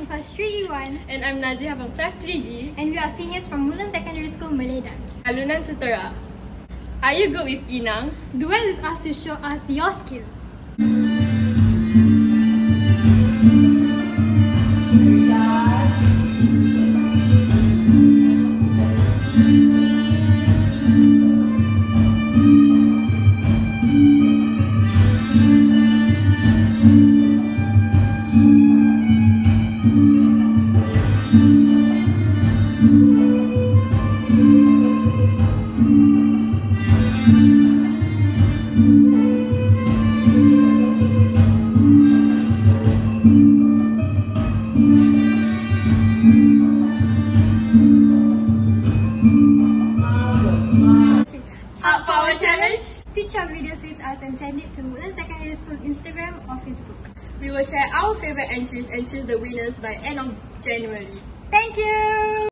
from class 3E1. And I'm Nazia from class 3G. And we are seniors from Mulan Secondary School Malay Dance. Alunan Sutera. Are you good with Inang? Duel with us to show us your skill. Up for our challenge? Stitch our videos with us and send it to Mulan Secondary School Instagram or Facebook. We will share our favorite entries and choose the winners by end of January. Thank you!